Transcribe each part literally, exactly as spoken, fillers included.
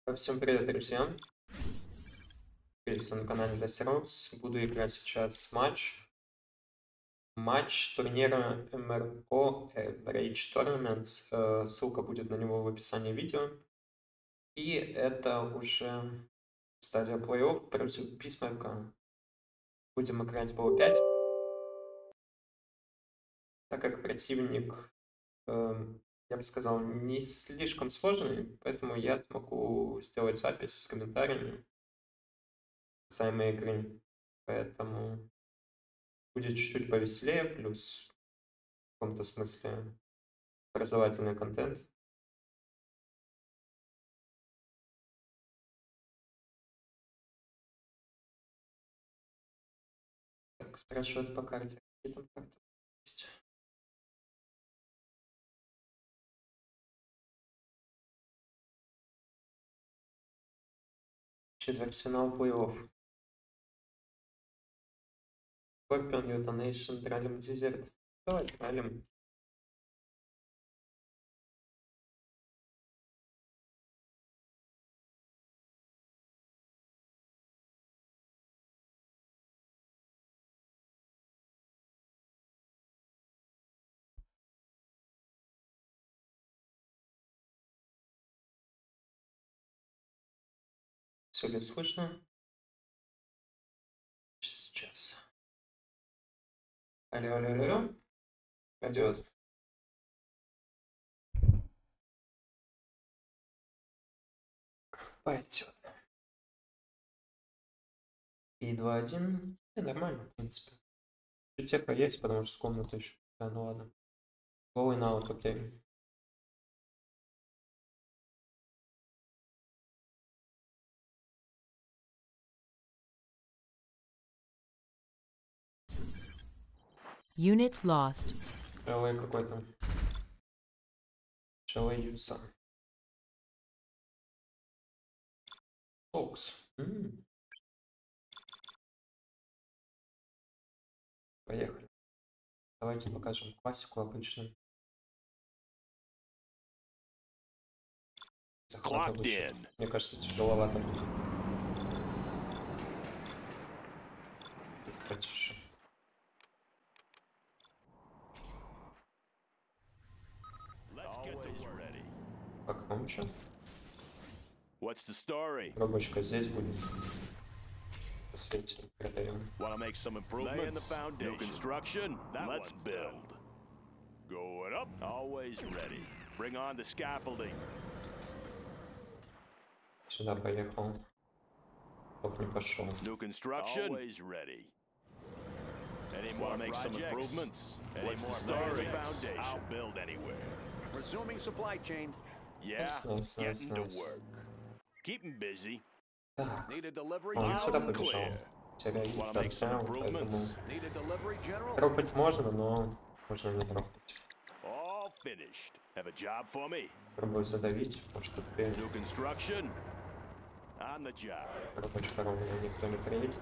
Всем привет, друзья! Приветствую на канале Dusty. Буду играть сейчас матч. Матч турнира эм эр о Rage Tournament. Ссылка будет на него в описании видео. И это уже стадия плей-офф против Бисмарка. Будем играть по пять. Так как противник, я бы сказал, не слишком сложный, поэтому я смогу сделать запись с комментариями касаемо игры. Поэтому будет чуть-чуть повеселее, плюс в каком-то смысле образовательный контент. Так, спрашивают по карте. Какие там карты есть? Четвертьфинал плей-офф. Scorpion, Euthanasia, Дралим, Дезерт. Давай, Дралим. Все ли слышно? Сейчас. Алло, алло, алло. Пойдет. Пойдет. И два один. И нормально, в принципе. Теха есть, потому что с комнаты еще. Да, ну ладно. Going out, окей. Unit lost. Эл какой-то. Шелла Юса. Фокс. М-м. Поехали. Давайте покажем классику обычную. Захват обычный. Мне кажется, тяжеловато. Потише. Так, ну что? Рабочка здесь будет. Посветим, продаем. Сюда поехал. Топ не пошел. Wanna make some improvements? What's the story? I'll build anywhere. Resuming supply chain. Yeah, Nice, nice, getting nice. to work. Keep him busy. Так, Need a delivery. он сюда Loud and побежал. clear. Террорист Wanna make some отправил, поэтому improvements? Need a delivery, General. дропать можно, но можно не дропать. All finished. Have a job for me. Пробую задавить, потому что теперь New construction. On the job. рабочий коров меня никто не приедет.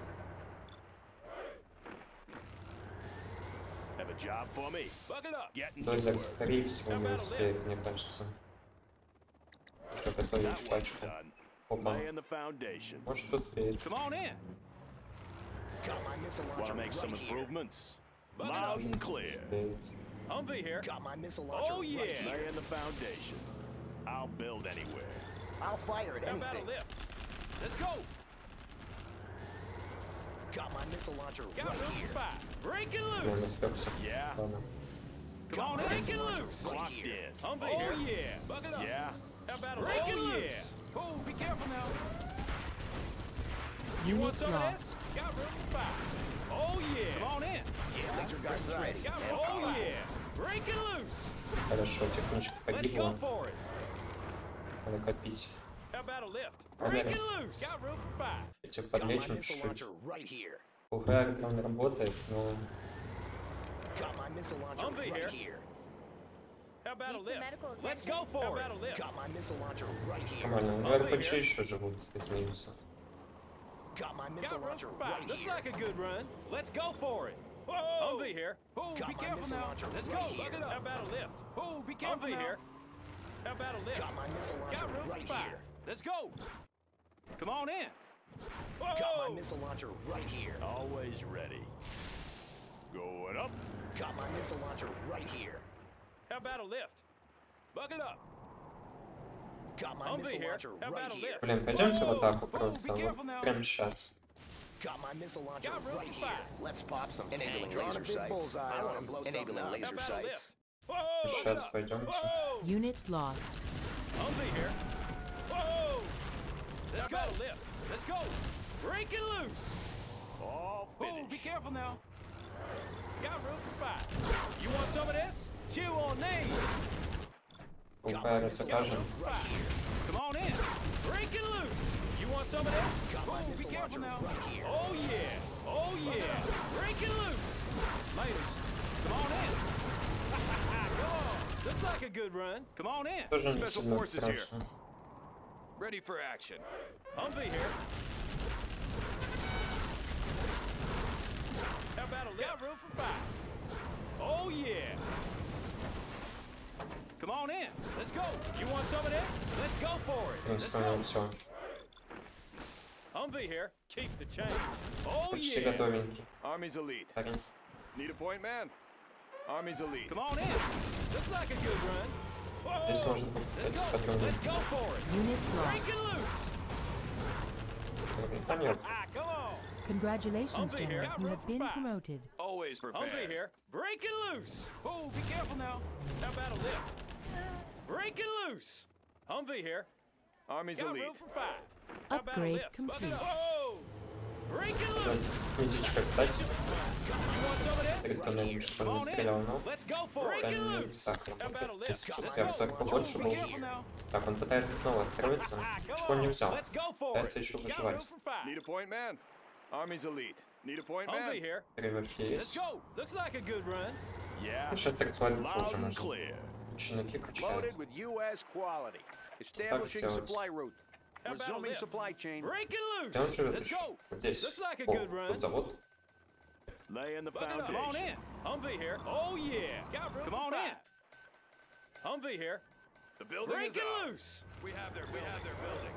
Have a job for me. Buckle up. Getting to Дозер, work. скорее всего, не успеет, мне кажется. Еще готовить That one's пачку. done. Опа. Laying the foundation. Может, успеет. Come on in. Got my missile Want launcher to make right some here. improvements? Loud and clear. Успеет. Humvee here. Got my missile launcher Oh right yeah. here. Laying the foundation. I'll build anywhere. I'll fire at How about a anything. lift? Let's go. Got my missile launcher Got right room here. for five. Break it Я loose. напрягся. Yeah. Ладно. Come on, Got my break missile it launcher loose. right Locked here. in. Humvee here. Oh yeah. Bucket up. Yeah. How about a break it loose? Oh, be careful now. You want Unit some of lost. this? Got room for five. Oh yeah. Come on in. Yeah, laser guys is ready. Got room. Oh yeah. Break it loose. Хорошо, техничка Let's go погибла. for it. Надо копить. How about a lift? Проверим. Break it loose. Got room for five. Этих Got my подлечим missile чуть-чуть. launcher right here. ПВ он работает, но Got my missile launcher Humvee right here. here. How about a Need some lift? medical Let's attention? go for How it. about a lift? Got my missile launcher right here. нормально. Ну, эр пэ джи еще живут из минуса. Got my missile Got room launcher for five. right Looks here. like a good run. Let's go for it. Whoa! Humvee here. Oh, Got be my careful missile now. launcher Let's right go. here. Bucket up. How about a lift? Oh, be careful Humvee now. here. How about a lift? Got my missile launcher Got room right for five. here. Let's go. Come on in. Got Whoa! my missile launcher right here. Always ready. Going up. Got my missile launcher right here. How about a lift? Buckle up. Got my Humvee missile here. launcher How right about a here. lift? Блин, пойдемте в Whoa! атаку Whoa, просто, be careful вот now. прямо сейчас. Got my missile launcher Got room right for here. fire. Let's pop some Enabling tanks. Draw laser a big sights. bullseye I on wanna him. blow Enabling something up. laser How about a sights. lift? Whoa! Сейчас Buckle up. пойдемте. Whoa! Unit lost. Humvee here. Whoa! Let's go. Lift. Let's go. Break it loose. All finished. Oh, be careful now. Got room for five. You want some of this? Chew on these. УПР закажем. Five. Come on in. Break it loose. You want some of this? Got my Oh, be missile careful launcher now. right here. Oh yeah. Oh yeah. Break it loose. Later. Come on in. Come on. Looks like a good run. Come on in. Тоже не Special сильно forces here. страшно. Ready for action. Humvee here. How about a lift? Got room for five. Oh yeah. Come on in. Let's go. You want some of this? Let's go for it. Let's Инструмент, go. все. Humvee here. Keep the change. Oh Почти yeah. готовенький. Army's elite. Парень. Need a point, man. Army's elite. Come on in. Looks like a good run. Whoa. Здесь можно будет, Let's кстати, go. патроны. Let's go for it. Unit Break lost. it loose. Наверняка нет. Ah, come on. Congratulations, Humvee here. General. You have been promoted. Always prepared. Humvee here. Break it loose. Oh, be careful now. How about a lift? Break it loose. Humvee here. Army's Got elite. Room for five. How about a Upgrade lift? complete. Bucket up. Whoa. Break it Уже loose. медичка, кстати. You want some of this? Перед тоннелем, чтобы Come он не on стрелял, in. но... Let's go for it. Break it Правильно, loose. так How about a работает. lift? Здесь Let's я go. высоко побольше Be был. careful now. Так, он пытается снова открыться. Ah, come Чего он не on. взял? Let's go for Пытается it. еще Got room выживать. for five. Need a point man. Army's elite. Need a point man. Humvee here. Переверки Let's есть. go. Looks like a good run. Yeah. Ну, сейчас актуалится Loud уже and можно. clear. Ученики качают. Loaded with U S quality. Establishing сделать? supply route. Resuming supply chain. Break it loose. Где он живет Let's еще? go. Вот здесь. Looks like a О, good run. тут завод. Laying the foundation. Come on in. Humvee here. Oh yeah. Got room. Come on in. Humvee here. The building Break is it out. Loose. We have their we have their building.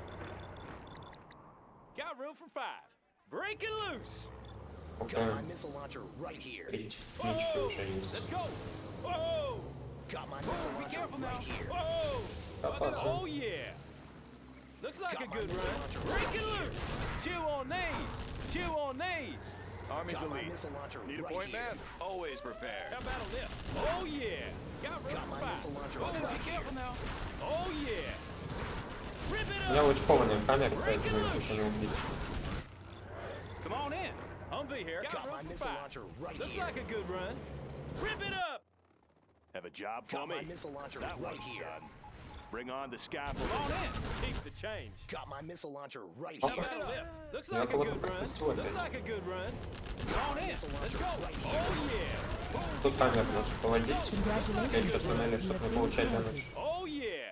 Got room for five. Break it loose. Got Окей. my missile launcher right here. Три технички уже Let's есть. go. Whoa. Got my missile Be launcher careful now. right here. Whoa. Опасно. Oh yeah. Looks like Got a my good missile run. launcher Break right it here. loose. Chew on these. Chew on these. Army's Got my elite. missile launcher Need a right point here. man? Always prepared. How about a lift? Oh yeah. Got room Got for my five. missile launcher Oh, right be careful now. Oh yeah. Rip it У меня up. очень кованая камера, поэтому их уже не убить. Come on in. Humvee here. Got Got my room for missile five. launcher right Looks here. like a good run. Rip it up. Have a job for Got me? my missile launcher That right one's here. done. Bring on the scaffold. Come on in. Keep the change. Got my missile launcher right How here. about a lift? Looks Я like a кого-то good run. пропустил Looks опять. like a good run. Come on in. Let's go. Oh yeah. Тут камеру нужно поводить. Опять Congratulations, что туннели, General. You чтобы have не been получать promoted. damage. Oh yeah.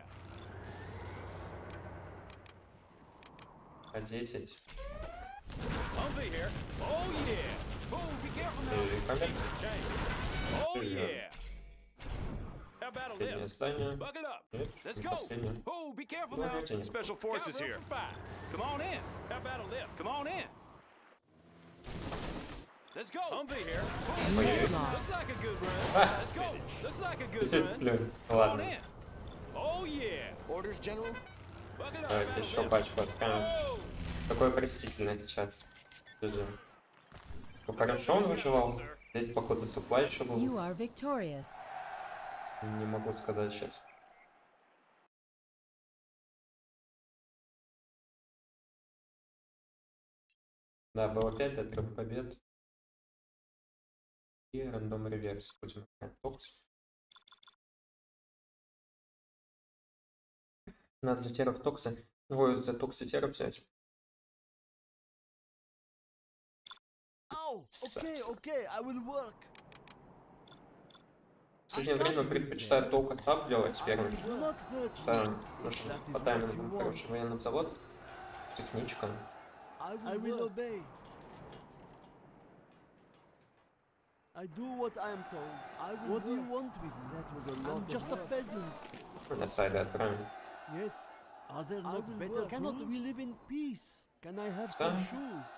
А десять. Humvee here. Oh yeah. Oh, be careful now. Э, камера. Keep the change. Oh Э, yeah. How about a Последнее lift? здание. Buckle up. Нет, Let's не go. последнее. Oh, be careful Ну, now. видите, нет. Special forces here. Come on in. How about a lift? Come on in. Let's go. Humvee here. Oh, Unit Looks lost. like a good run. Ah. Let's go. Looks like a good Я run. сплю. Ну Come on ладно. in. Oh yeah. Orders, General? Buckle up. Давайте How about a еще lift? пачку откроем. Oh. Такое простительное сейчас. Люди. Ну хорошо он выживал. Здесь, походу, supply еще был. You are victorious. Не могу сказать сейчас. Да, было пять до трех побед. И рандом реверс. Будем играть токс. Нас за теров токсы. Ой, за токсы теров взять. Oh, okay, Ссать. okay, I will work. В последнее время предпочитаю толка саб делать первым. Do not hurt me. Да, потому что That is по what таймингу you хороший want. военный завод. Техничка. I will, I will obey. I do what I am told. I will what do you want with me? That was a lot I'm just a peasant. На сайде отправим. Yes, Are there not better? Cannot we live in peace? Can I have some Да. shoes?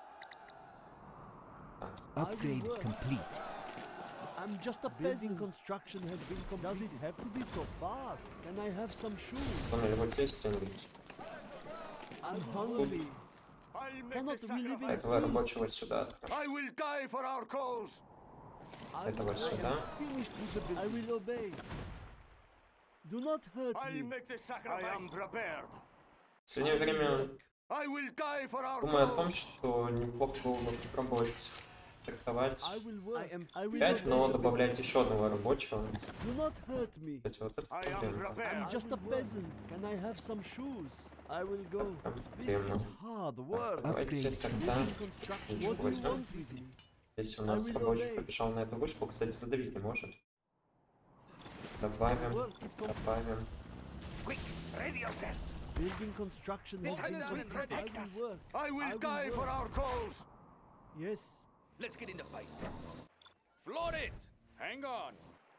Upgrade complete. I'm just a building construction has been completed. Does it have to be so far? Can I have some shoes? Поняли, вот здесь где-нибудь. I'm hungry. Cannot we live in Этого peace? рабочего сюда. I will die for our cause. I Этого will- сюда. I am finished with the building. I will obey. Do not hurt I'll me. make the sacrifice. I am prepared. В последнее время I will die for our думаю о том, cause. что неплохо было бы попробовать трактовать I will work. I am, I will пять, но obey. добавлять еще одного рабочего. Do not hurt me. Кстати, вот это I am проблема. prepared. I'm just a peasant. Can I have some shoes? I will go. This Проблема. is hard work. Давайте тогда Building construction. ничего What do you возьмем. want with me? Если у нас I will рабочий obey. побежал на эту вышку, кстати, задавить не может. Добавим, Work is complete. добавим. Quick, ready yourself. Building construction has been Lieutenant, completed. I protect us. will work. I will I will die work. for our cause. Yes. Let's get in the fight. Floor it! Hang on!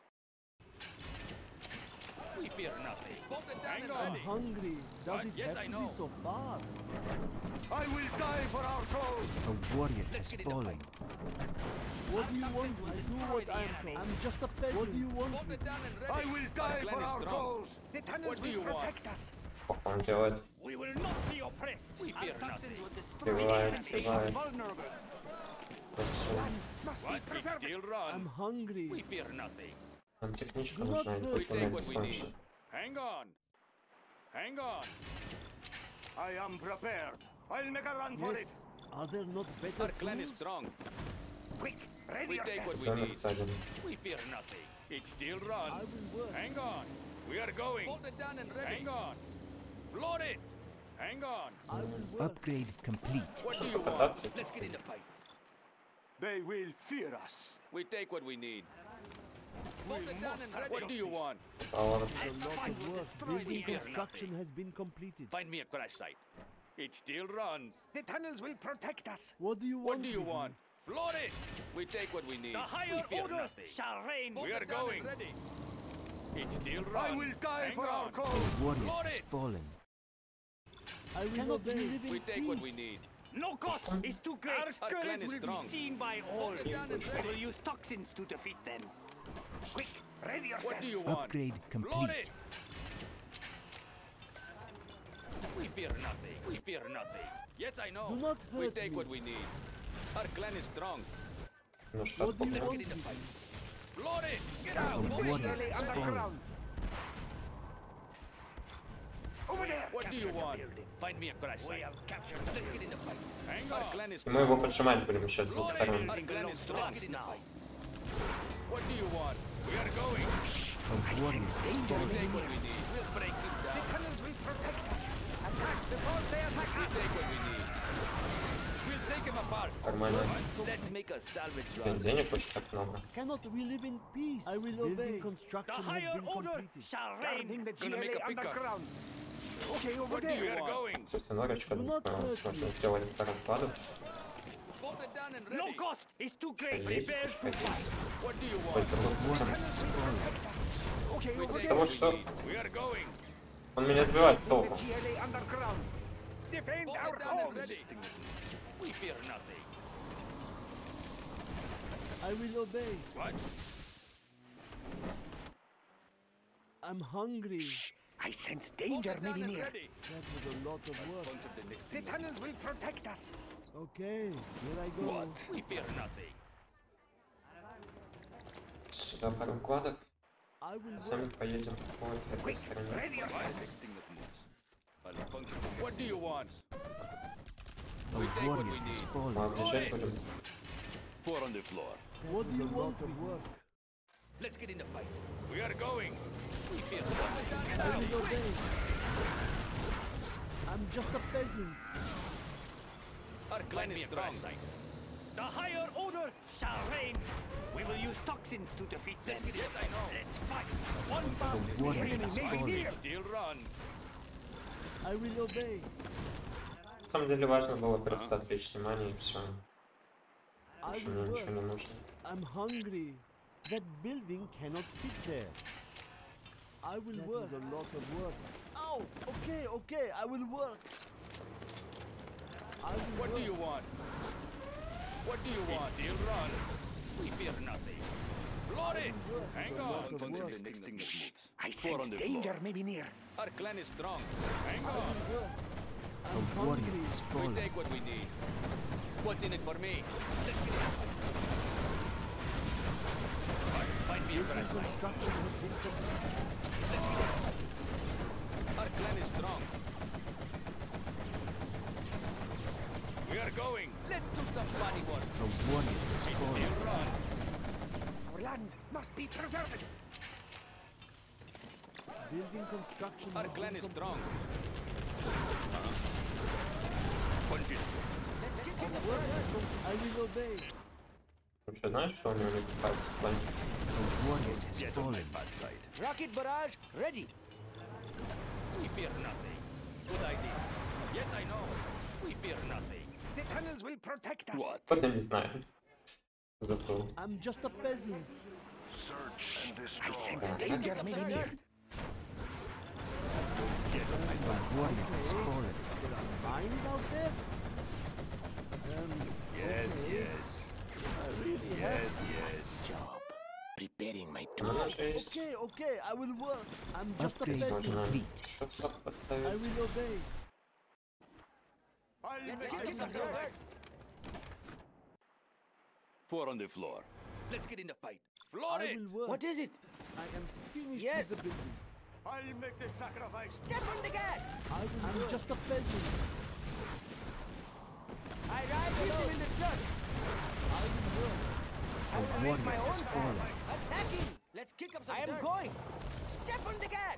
We fear nothing. Bolt it down and I'm ready. hungry. Does What? it Yes, have I to know. be so far? I will die for our cause. A warrior Let's has get in the fallen. What do you want? I do what I am told. I'm just a peasant. What do you want? Bolt it down and ready. I will die Glen for is our strong. cause. The tunnels what do you want? Сколько он делает? We will not be oppressed. We fear nothing. Сбивает, сбивает. Vulnerable. Вот всё. What? We still run. I'm hungry. We fear nothing. Нам техничка Do not нужна, hurt. или We take документ what we закончен. need. Hang on. Hang on. I am prepared. I'll make a run for it. Yes. Are there not better Our clan is tools? strong. Quick, ready We take yourself. what we Домик need. сзади. We fear nothing. It still I runs. will work. Hang on. We are going. Bolt it down and ready. Hang on. Floor it. Hang on. I will work. Upgrade complete. What do Что you want? покататься? Let's get in the fight. They will fear us. We take what we need. Bolt it down and ready. What do you want? Баловаться. A lot of work. Building construction has been completed. Find me a crash site. It still runs. The tunnels will protect us. What do you want? What do you with me? want? Floor it. We take what we need. The higher we fear order nothing. shall reign. We are going. Ready. It still runs. I will die Hang for our on. cause. Warrior Floor has it. fallen. I will Cannot obey. we Live in We take what we peace. need. No cost is too great. Our Our clan courage is will strong. be seen by all. Hold it down and We ready. will use toxins to defeat them. Quick, ready yourself. What do you want? Upgrade Floor complete. it. We fear nothing. We fear nothing. Yes, I know. Do not we hurt take me. what we need. Our clan is strong. Ну что, What do you помню. want? Get in the with fight. me? Floor it. Get A out. warrior has fallen. Over there. What do you want? Find me a crash site. Let's get in the fight. Hang on. Our clan is И мы его поджимать будем сейчас с двух Floor it. сторон. Our clan is strong. Let's get in the fight. What do you want? We are going. A warrior has We fallen. take what we need. We'll break him down. The tunnels will protect us. Attack before they attack us. We take what we need. We'll take him apart. Нормально. Let's make a salvage Блин, run. денег очень так много. Cannot we live in peace? I will Building obey. The Construction has higher been order completed. shall reign. the Gonna make a pickup. Okay, over What do you there. want? going? Кстати, норочка, Do not э, hurt можно me. сделать вторым кладом. Bolt it down and No ready. cost is too great. Есть, Prepare пушка to fight. есть. What do you Хоть want? забудется. Okay, We over С take there. того, what we что need. We are going. он меня сбивает с толку. G L A underground. Defend Bolt our it down and home. ready. We fear nothing. I will obey. What? I'm hungry. I sense Bolt danger it down maybe and near. ready. That was a lot of work. Bunch of the next The thing. tunnels will protect us. Okay, here I go. What? We fear nothing. Сюда пару кладов. I will Сами work. поедем по этой стороне. Ready What? yourself. Next thing that moves. I'll puncture the next. What do you want? A We take what warrior we has need. Мы fallen. объезжать будем. Four on the floor. What do you A want lot of with me? work? Let's get in the fight. We are going. We fear I nothing. will obey. I'm just a peasant. Our clan is strong. The higher order shall reign. We will use toxins to defeat them. Yes, I know. Let's fight. One bound. The warrior enemy has may be fallen. near. Still run. I will obey. На самом деле важно было просто отвлечь внимание и все. I Больше will мне ничего не work. нужно. I'm hungry. That building cannot fit there. I will that work. That was a lot of work. Oh, okay, okay, I will work. I will What work. do you want? What do you want? Still run. We fear nothing. Floor it. Hang on. Until the next thing that moves. I Four sense on the danger floor. may be near. Our clan is strong. Hang I on. will work. I'm A warrior hungry. has We fallen. take what we need. What's in it for me? Let's get it happen. Find me a flashlight. Construction has been completed. Our clan is strong. We are going. Let's do some body work. A warrior has fallen. Still run. Our land must be preserved. Building construction Our has clan been is completed. strong. Punch it. I will obey. Вообще, знаешь, что у него не купается в плане? A warrior has Get on my fallen. bad side. Rocket barrage ready. We fear nothing. Good idea. Yes, I know. We fear nothing. The tunnels will protect us. What? Вот я не знаю. Зато. I'm just a peasant. Search and I destroy. sense danger may be near. A warrior has fallen. There are mines out there? Um, Yes, okay. yes. I really Yes, have. yes. Job. Preparing my У меня tools. же есть. Okay, okay, I will work. I'm just a Upgrade peasant. Можно complete. шоссе I поставить. will obey. I'll make Let's it get some happen. dirt. Four on the floor. Let's get in the fight. Floor I it. will work. What is it? I am finished Yes. with the building. I'll make the sacrifice. Step on the gas. I will I'm work. just a peasant. I ride alone in the dirt. I will work. I will A make my warrior own has fallen. path. Attacking. Let's kick up some I am dirt. going. Step on the gas.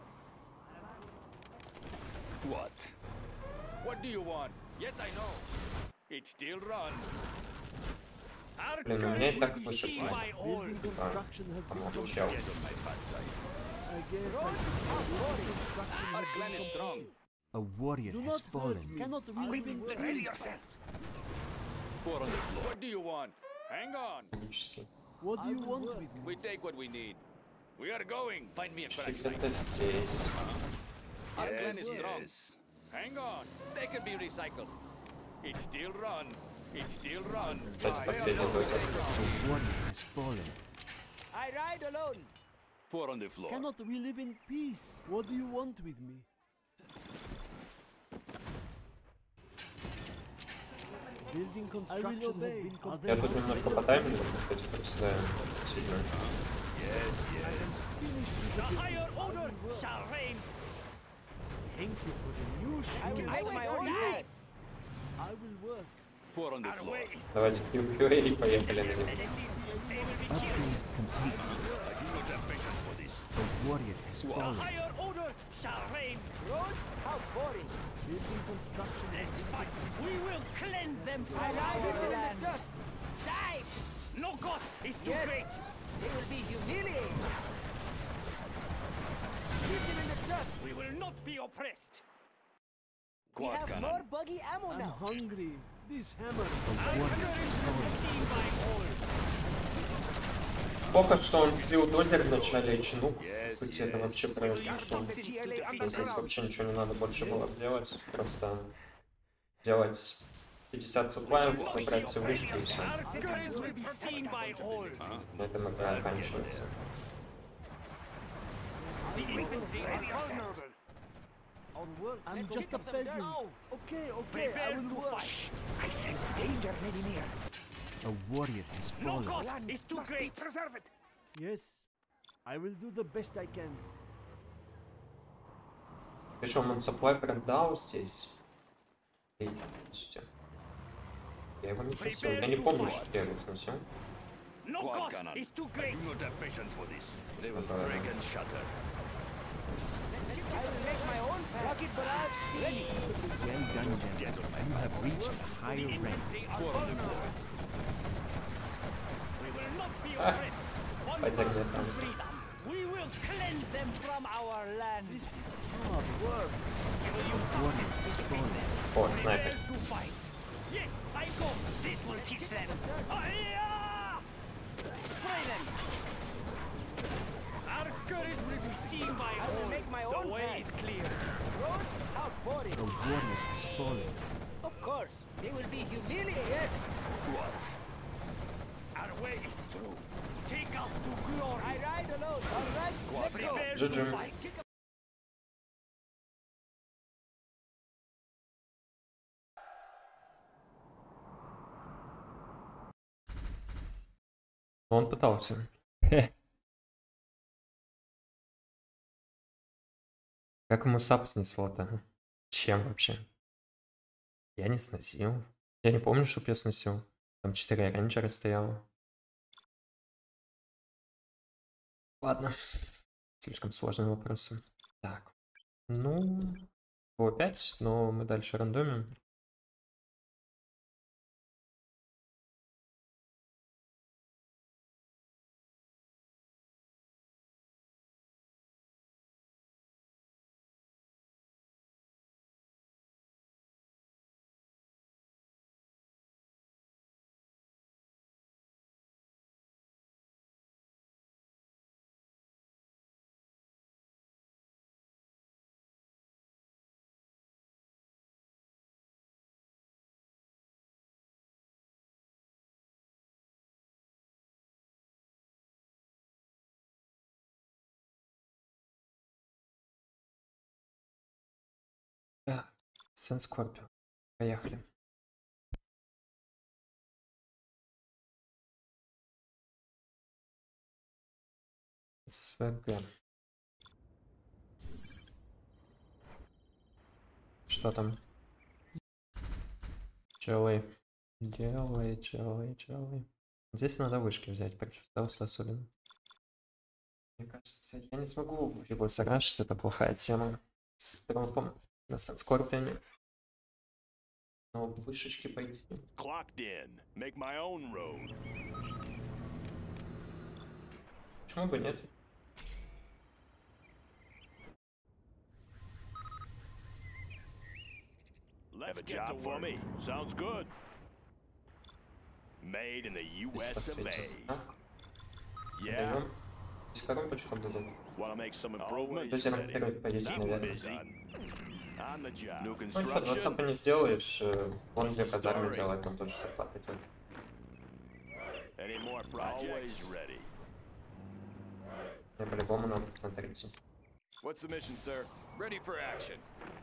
What? What do you want? Yes, I know. It still runs. Our Блин, у меня и courage так will be выше seen план. by all. Building construction has been Помолчал. completed. Get on my bad side. I guess I should say building construction Our has clan been is strong. A warrior Do has not hurt fallen. me. Cannot we live in Ready peace? yourselves. Four on the floor. What do you want? Hang on. Логически. What do you want with me? We take what we need. We are going. Find me a Что flashlight. где-то здесь. Our Yes, clan is strong. yes. Hang on. They can be recycled. It still runs. It still runs. Кстати, последний доза. A warrior has fallen. I ride alone. Four on the floor. Cannot we live in peace? What do you want with me? Building construction has been Я completed. тут немножко по таймингу, кстати, приседаю сильно. Finished with The the building. higher I order will work. shall reign. Thank you for the news. I will make my own path. I will work. Four on the Our floor. way is Давайте Q Q A и поехали на него. Upgrade complete. A warrior has The fallen. higher order shall reign. Roads? How boring. Building construction has Let's been fight. We will cleanse them from I ride our alone in the land. dust. Dive. no cost is too Yes. great. They will be humiliated. Keep them in the dust. We will not be oppressed. We Quad have cannon. more buggy ammo I'm now. hungry. This hammer. A warrior has fallen. Seen by all. Плохо, что он слил дозер в начале и чинук. По сути, это вообще правильно, что The G L A здесь underground. вообще ничего не надо больше было делать. Просто делать пятьдесят суплаев, забрать все вышки и все. Our courage will be seen by all. На этом игра оканчивается. The infantry are vulnerable. I'm just a peasant. Okay, okay, I Prepare will to work. fight. I sense danger may be near. A warrior has No fallen. cost is too great. Preserve it. Yes, I will do the best I can. Причем он supply продал здесь. И, по сути, я его не сносил. Я не помню, что я его сносил. No Quad cost cannon. is too great. not have patience for this. They will Okay. break and shatter. I will make my own path. Rocket barrage ready. Well done, gentlemen. You have reached a higher rank. They are vulnerable. We will not be Ah, oppressed. One Пойдем word там. to freedom. We will cleanse them from our land. This is hard work. We will use A warrior has fallen. О, снайпер. to fight. Yes, I go. This will teach them. Hi-ya! Spray them. Our courage will be seen by I will all. make my The own way path. is clear. Road, how boring. A warrior has fallen. Of course, they will be humiliated. What? Our way is through. Take us to glory. I ride alone. All right, let's go. Prepare Джи-джи. to fight. Он пытался. Как ему сап снесло-то? Чем вообще? Я не сносил. Я не помню, чтоб я сносил. Там четыре рейнджера стояло. Ладно. Слишком сложные вопросы. Так. Ну... По пять, но мы дальше рандомим. Да, Сенскорпио. Поехали. СВГ. Что там? Челы. Делай, челы, челы. Здесь надо вышки взять, против стелса особенно. Мне кажется, я не смогу его сарашить, это плохая тема. С дропом на Сенскорпионе. Но вышечки пойти. Clocked in. Make my own road. Почему бы нет? Have a job for me. Sounds good. Made in the U S of A. Так, Yeah. даем. С коробочком дадут. Want to make some improvements? Дозером первый поедет, That one наверное. busy. On the job. New Ну что, construction. двадцать не сделаешь, э, он две казармы делает, он тоже зарплаты идет. Any more projects? Always ready. Мне по-любому надо посмотреть. What's the mission, sir? Ready for action.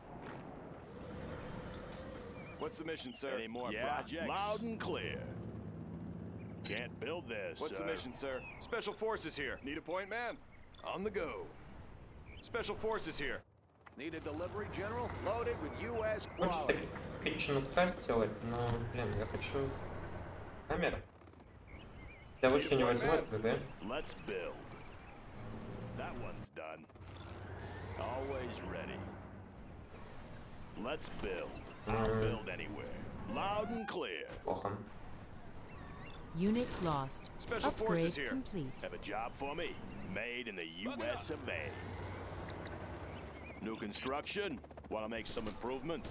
What's the mission, sir? Any more yeah, projects? Loud and clear. Can't build this. What's the mission, sir? Special forces here. Need a point man? On the go. Special forces here. Need a delivery, General? Loaded with U S Хочешь quality. kitchen украсть сделать, но, блин, я хочу камеру. Я вышки не возьму, это, да? Let's build. That one's done. Always ready. Let's build. I'll build anywhere. Loud and clear. Плохо. Unit lost. Special Upgrade forces here. complete. Have a job for me. Made in the U S of A. New construction. Want to make some improvements?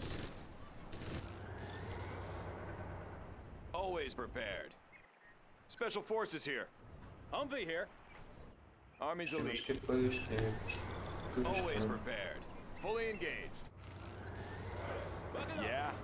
Always prepared. Special forces here. Humvee here. Army's elite. Вышки, вышки. Always Вышки. prepared. Fully engaged. Bucket up. Yeah.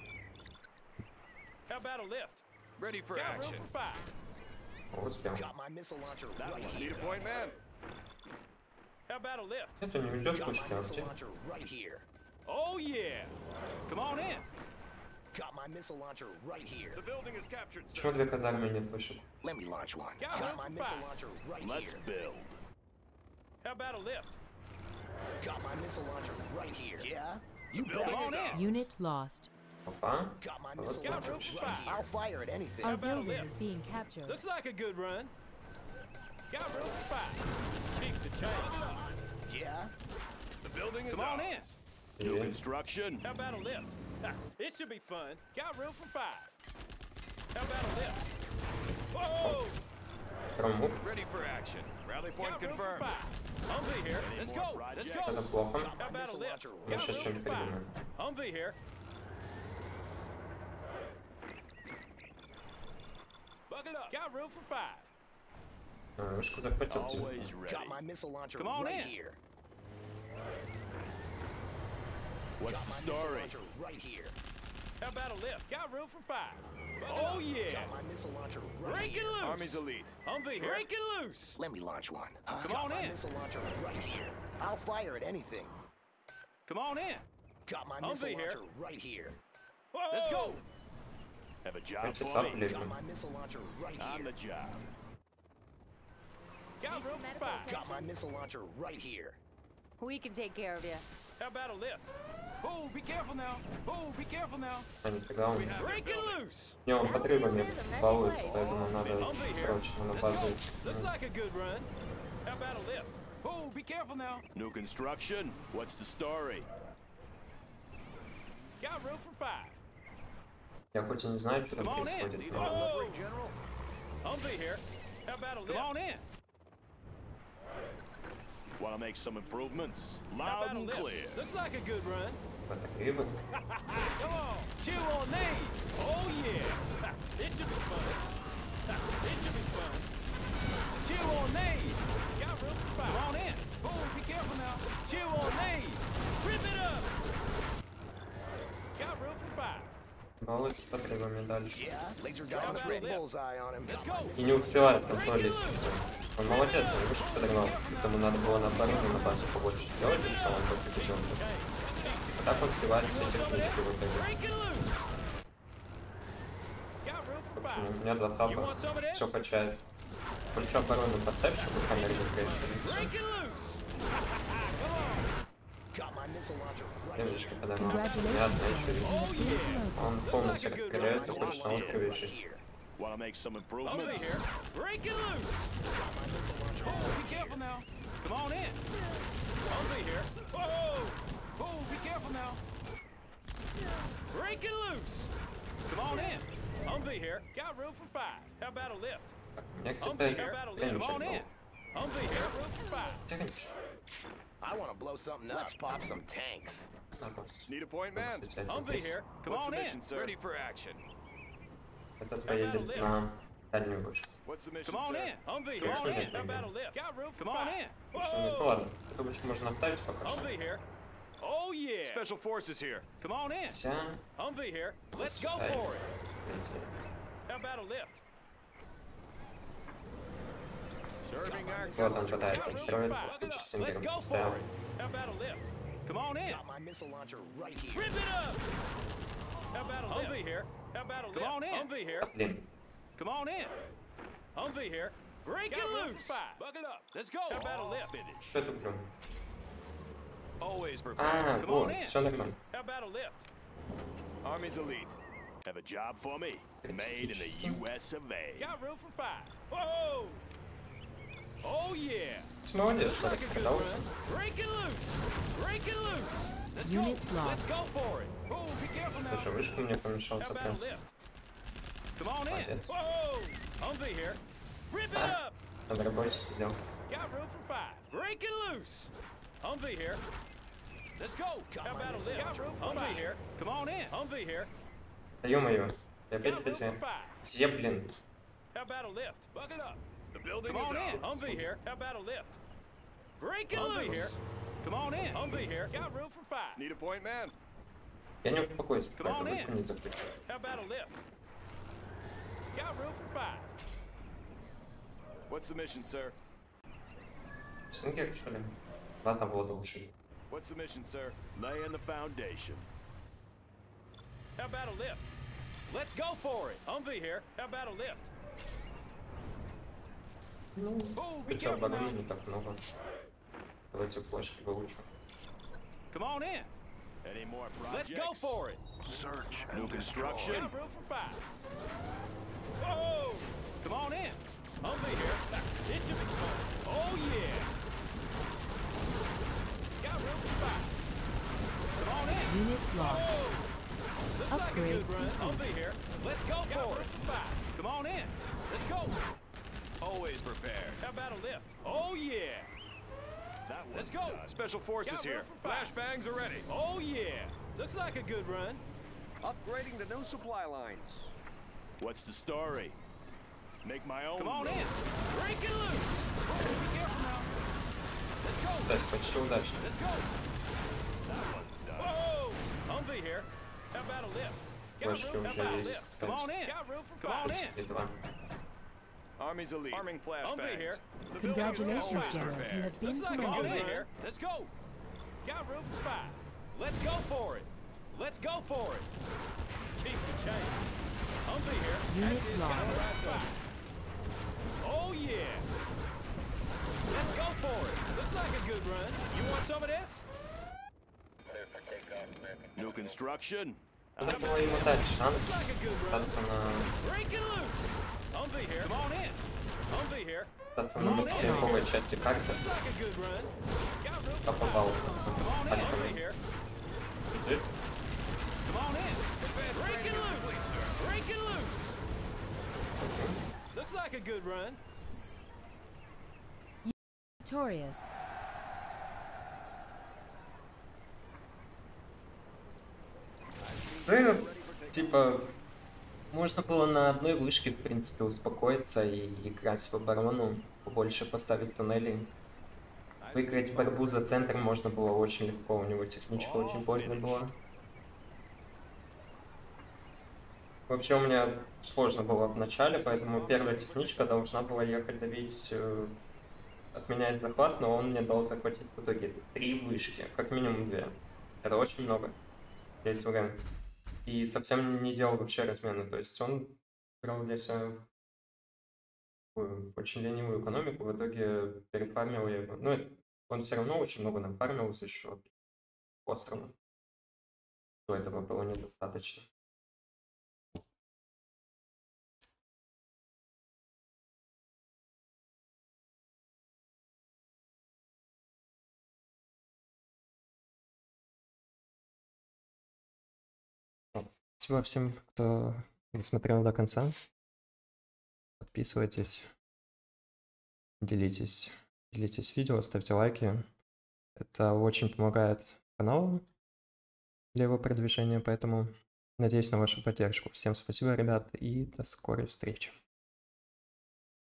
How about a lift? Ready for Got room action. for five. О, успел. Got my missile launcher That right one. here. Need a point man? How about a lift? Это не уйдет Got вышки, my а missile где? launcher right here. Oh yeah. Come on in. Got my missile launcher right here. The building is captured, sir. Чего две казармы нет вышек? Let me launch one. Got Got room my for missile five. launcher right Let's here. build. How about a lift? Got my missile launcher right here. Yeah? You building bet. Come on is in. Unit lost. Опа. Got my Вот missile Got launcher room for right five. here. I'll fire at anything. Our about a building lift? is being captured. Looks like a good run. Got room for five. Keep the change. Yeah? The building is Come on in. New И construction. How about a lift? Ha, it should be fun. Got room for five. How about a lift? Whoa! промбук. Ready for action. Rally point Got room for confirmed. five. Humvee here. Any Let's more go. Let's projects? Это go. плохо. Got How my about a missile lift? launcher Я Got сейчас room что-нибудь for five. придумаю. Humvee here. Buckle up. Got room for five. А, вышку захватил. Always ready. Got my missile launcher Come on right in. here. What's Got the my missile story? launcher right here. How about a lift? Got room for five. Oh yeah. Got my missile launcher right Break it here. loose. Army's elite. Humvee here. Break it loose. Let me launch one. Huh? Come Got on my in. missile launcher right here. I'll fire at anything. Come on in. Got my Humvee missile here. launcher right here. Whoa. Let's go. Have a job Эти for me. сапли. Got my missile launcher right On here. the job. Got room for five. Got my missile launcher right here. We can take care of you. How about a lift? Oh, be careful now. Oh, be careful now. Они тогда он... Break it loose. Не, он подрывами балуется, поэтому надо срочно на базу идти. Looks like a good run. How about a lift? Oh, be careful now. New construction. What's the story? Got room for five. Я хоть и не знаю, что там Come on in. происходит, но... Oh, General. Humvee here. How about a lift? Come on in. Want to make some improvements? How Loud about a and lift? clear. Looks like a good run. Подрывы. Come on, chew on these. Oh yeah, it should be fun. It should be fun. Chew on these. Got room for five. Come on in. Oh, be careful now. Chew on these. Rip it up. Got room for five. Балуется подрывами дальше. Yeah, laser dot's red bullseye on him. Let's go. И не успевает контролить все. Он молодец, он вышку подорвал. Поэтому надо было на оборону на базу побольше сделать, и все, он бы победил. А так он сливает все технички в итоге. Break it loose. Got room for В общем, five. у меня два You хаба, want some of this? все качает. Больше оборону поставь, чтобы камеры закрыть. Break it loose. Come on. Got my missile launcher right Я here. вышки подорвал. Не одна еще Oh есть. yeah. Он полностью расстреляется, хочет на острове жить. Want to make some Over improvements? here. Break it loose. Oh, be careful now. Come on in. Over here. Whoa. Oh, be careful now. Break it loose. Come on in. Humvee here. Got room for five. How about a lift? У меня Humvee где-то here. How about a lift? тренчик Come on был. in. Humvee here. Room for five. Тренчик. I want to blow something up. Let's pop some tanks. Need a point, man? Humvee here. Come What's on the in. mission, sir? Ready for action. Этот поедет на дальнюю вышку. What's the mission, Come on sir? in. Humvee Come here. on in. How about a lift? Got room for Come on five. in. Что нет, ну ладно, эту вышку можно оставить пока что. Humvee here. Oh yeah. Special forces here. Come on in. Хотя... Humvee here. Let's go Ай, for it. видите, How about a lift? Serving our вот он пытается контролироваться, кучу стингером Let's go поставил. for it. How about a lift? Come on in. Got my missile launcher right here. Rip it up. How about a lift? Humvee here. How about a lift? Come on in. Humvee here. Блин, Come on in. Humvee here. Break it loose. Buckle up. Let's go. How about a lift? Finish. что я туплю? Always prepared. А, Come вот, on in. все нормально. How about a lift? Army's elite. Have a job for me. Made in the U S of A. Got room for five. Whoa. Oh yeah. Ты молодец, что Like a good продался. run. Break it loose. Break it loose. Let's go. Unit Let's lost. go for it. Oh, be careful now. Слушай, вышку мне помешал How about a сотрясти. lift? Come on in. Молодец. Whoa. Humvee here. Rip it А, up. на дробойче сидел. Got room for five. Break it loose. Humvee here. Let's go. How about a lift? Got room for Humvee here. Come on in. Humvee here. Да ё-моё, я опять Got room петля. for five. Где, блин? How about a lift? Buckle up. The building Come is on in. ours. Humvee here. How about a lift? Break it loose. here. Come on in. Humvee here. Got room for five. Need a point, man? Я не успокоюсь, Come пока on эту вышку in. не заключу. How about a lift? Got room for five. What's the mission, sir? Стингер, что ли? Вас на воду ушли. What's the mission, sir? Laying the foundation. How about a lift? Let's go for it. Humvee here. How about a lift? Ну, Oh, be хотя careful обороны now. не так много. Давайте флешки получу. Come on in. Any more Let's projects? go for it. Search. New construction. Got room for five. Whoa! Come on in. Humvee here. It should be fun. Oh yeah. Got room for five. Come on in. Unit lost. Whoa! Looks like a Upgrade good run. complete. Humvee here. Let's go for it. Five. Come on in. Let's go. Always prepared. How about a lift? Oh yeah. That Let's one's go. done. Special forces Got here. room for five. Flashbangs are ready. Oh yeah. Looks like a good run. Upgrading the new supply lines. What's the story? Make my own. Come on in. Break it loose. Oh, be careful now. Let's go. Кстати, почти удачно. Let's go. Whoa! Humvee here. How about a lift? Got Флешки room? How уже about a есть, lift? Come on кстати. in. Got room for Come on in. И два. Army's elite. Arming Humvee here. flashbangs. The building is Congratulations, always General. prepared. You have been Looks like a good promoted. run here. Let's go. Got room for five. Let's go for it. Let's go for it. Keep the change. Humvee here. Unit That's it. Got lost. the right spot. Oh yeah. Let's go for it. Looks like a good run. You want some of this? New construction. Надо было ему дать шанс Looks like a good run. остаться на, Break it loose. Humvee here. Come on in. Humvee here. остаться на материковой части карты. Looks like a good run. Got room for Попал five. в центр. Come on in. Humvee Поехали. here. Бежит. Come on in. Break it loose. Break it loose. Looks like a good run. Victorious. Ну, типа, можно было на одной вышке, в принципе, успокоиться и играть в оборону, побольше поставить туннелей. Выиграть борьбу за центр можно было очень легко, у него техничка очень поздно была. Вообще у меня сложно было в начале, поэтому первая техничка должна была ехать давить, э, отменять захват, но он мне дал захватить в итоге три вышки, как минимум две. Это очень много. Весь вариант. И совсем не делал вообще размены, то есть он брал для себя такую очень ленивую экономику, в итоге перефармил я его. Ну, это- он все равно очень много нафармил за счет острова. Но этого было недостаточно. Спасибо всем, кто досмотрел до конца. Подписывайтесь, делитесь, делитесь видео, ставьте лайки. Это очень помогает каналу для его продвижения, поэтому надеюсь на вашу поддержку. Всем спасибо, ребят, и до скорой встречи.